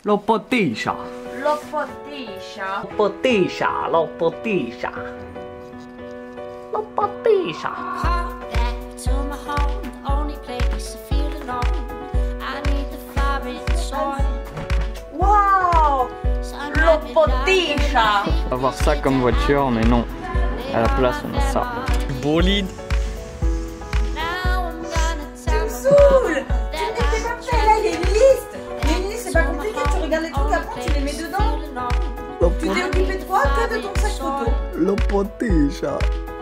Lo potisha. Lo potisha. Potisha. Lo potisha. Lo potisha. Wow! Lo potisha. On va voir ça comme voiture, mais non. À la place, on a ça. Bolide. Tu me saoules! Tu n'étais pas prêt, là il y a une liste! Mais une liste c'est pas compliqué, tu regardes les trucs après, tu les mets dedans. Tu t'es occupé de quoi? Que de ton sac photo. Lo potisha.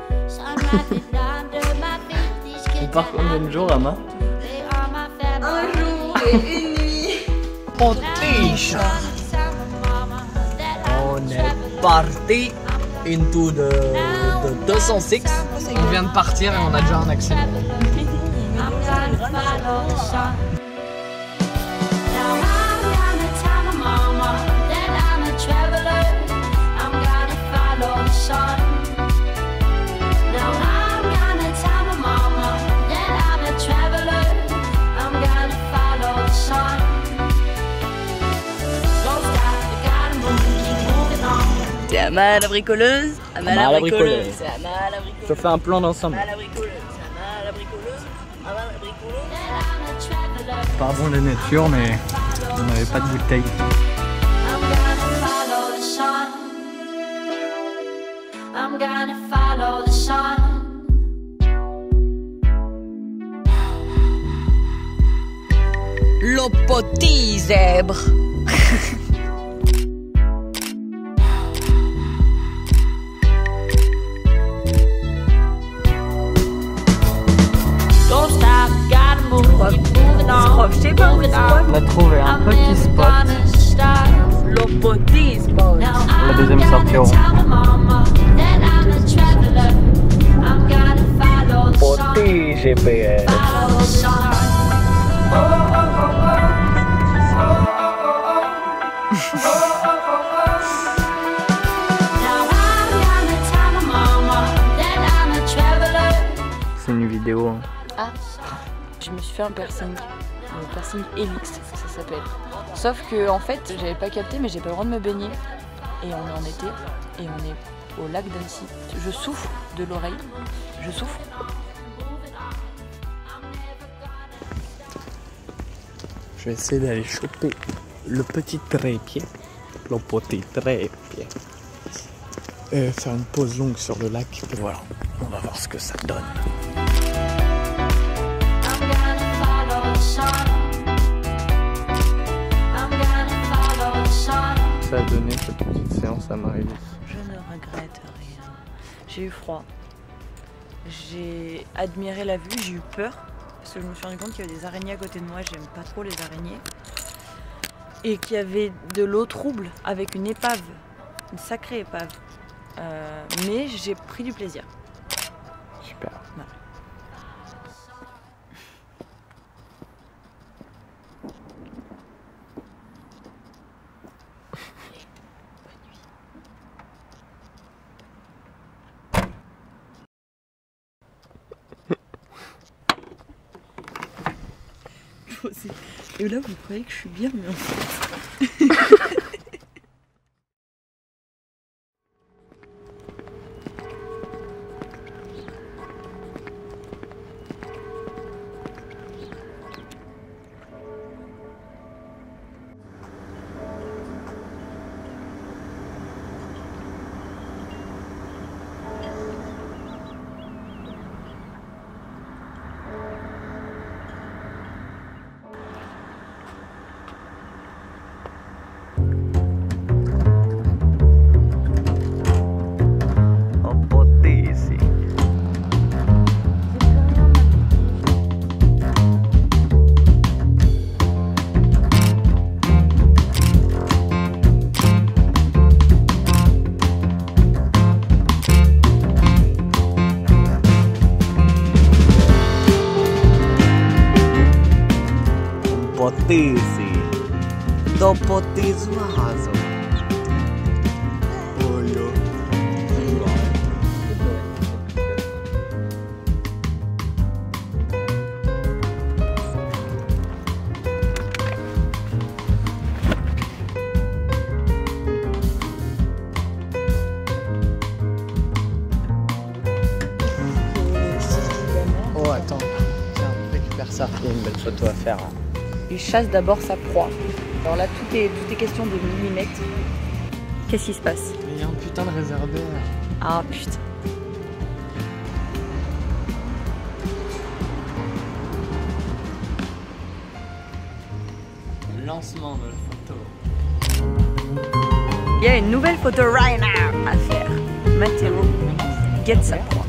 On part combien de jours, Ama? Un jour et une nuit. Potisha. On est parti into the 206. On vient de partir et on a déjà un accident. C'est Ama la bricoleuse, Ama la bricoleuse, c'est Ama la bricoleuse. Je fais un plan d'ensemble. Ama la bricoleuse, c'est Ama la bricoleuse, Ama la bricoleuse. Pas bon la nature, mais on n'avait pas de bouteille. I'm gonna follow the sun. Le petit zèbre. Don't stop, gotta move, keep moving on. Je sais pas où c'est quoi. On a trouvé un petit spot. Le petit spot. La deuxième sortie au Petit GPS. C'est une vidéo. Hein. Ah, je me suis fait un piercing Helix, ça s'appelle. Sauf que en fait, j'avais pas capté, mais j'ai pas le droit de me baigner. Et on est en été, et on est au lac d'Annecy. Je souffre de l'oreille, je souffre. Je vais essayer d'aller choper le petit trépied, le petit trépied, et faire une pause longue sur le lac. Et voilà, on va voir ce que ça donne. Ça a donné cette petite séance à Marie-Lise. Je ne regrette rien. J'ai eu froid. J'ai admiré la vue, j'ai eu peur. Parce que je me suis rendu compte qu'il y avait des araignées à côté de moi, j'aime pas trop les araignées. Et qu'il y avait de l'eau trouble avec une épave, une sacrée épave. Mais j'ai pris du plaisir. Super. Voilà. Et là, vous croyez que je suis bien, mais en fait... Potisi. Do potisu arrasam. Olha. faire ça. Il y a une belle photo à faire. Il chasse d'abord sa proie. Alors là, tout est question de millimètres. Qu'est-ce qui se passe? Mais il y a un putain de réverbère. Ah putain. Lancement de la photo. Il y a une nouvelle photo right now à faire. Mathéo guette sa proie.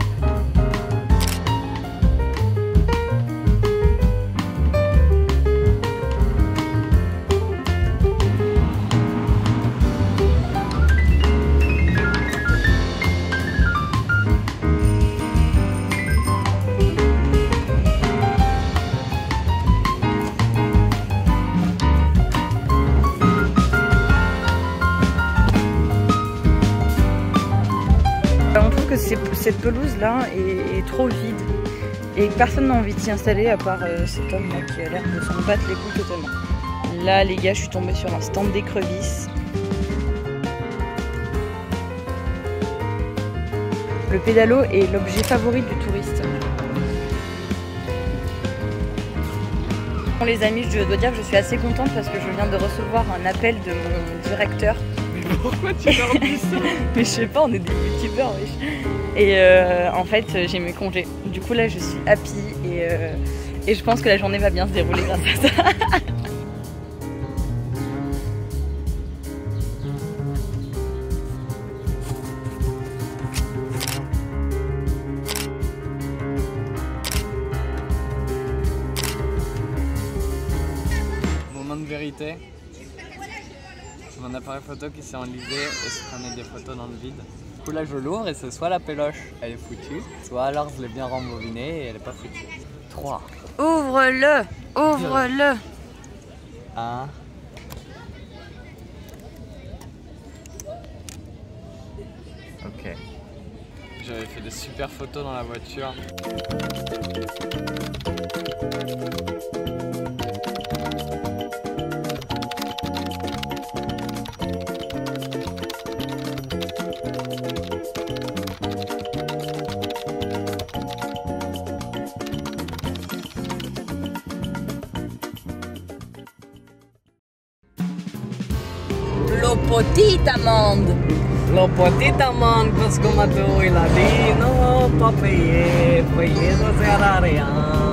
On trouve que cette pelouse là est trop vide et que personne n'a envie de s'y installer à part cet homme là qui a l'air de s'en battre les couilles totalement. Là les gars, je suis tombée sur un stand d'écrevisses. Le pédalo est l'objet favori du touriste. Bon les amis, je dois dire que je suis assez contente parce que je viens de recevoir un appel de mon directeur. Pourquoi tu leur dis ça? Mais je sais pas, on est des youtubeurs, wesh. Et en fait, j'ai mes congés. Du coup, là, je suis happy et je pense que la journée va bien se dérouler grâce à ça. Moment de vérité. Mon appareil photo qui s'est enlisé et se prenait des photos dans le vide. Du coup là je l'ouvre et c'est soit la péloche elle est foutue, soit alors je l'ai bien rembobinée et elle est pas foutue. 3. Ouvre-le! Ouvre-le! 1. Ok. J'avais fait des super photos dans la voiture. Lo petite amande! Lo petite amende parce que Mathéo il a dit non, pas payer, payer ça sert à rien.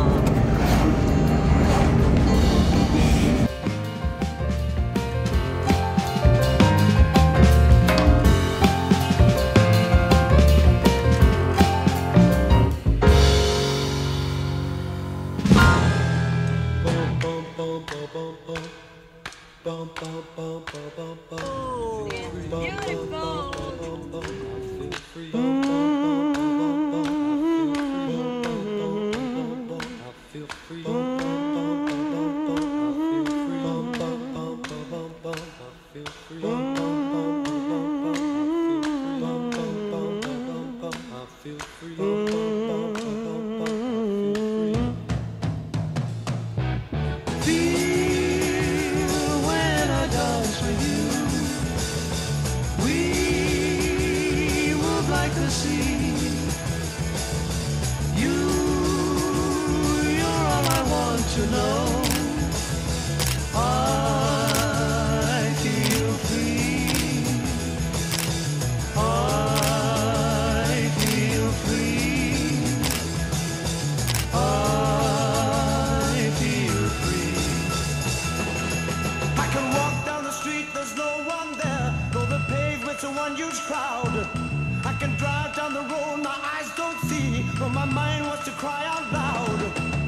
One huge crowd. I can drive down the road, my eyes don't see, but my mind wants to cry out loud.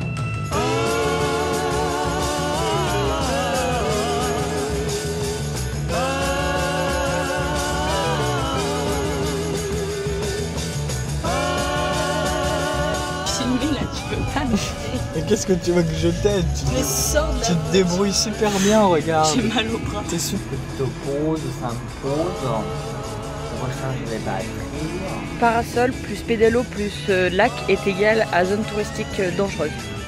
Filmer là, tu peux pas me faire. Mais qu'est-ce que tu veux que je t'aide? Mais sors de la Tu te débrouilles super bien, regarde. J'ai mal au bras. T'es super. Je te pose, ça me pose. Recharge les batteries. Parasol plus pédalo plus lac est égal à zone touristique dangereuse.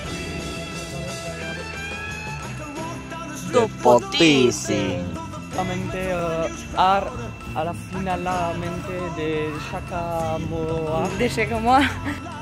Ar a la finalmente de chaque mois. De chaque mois.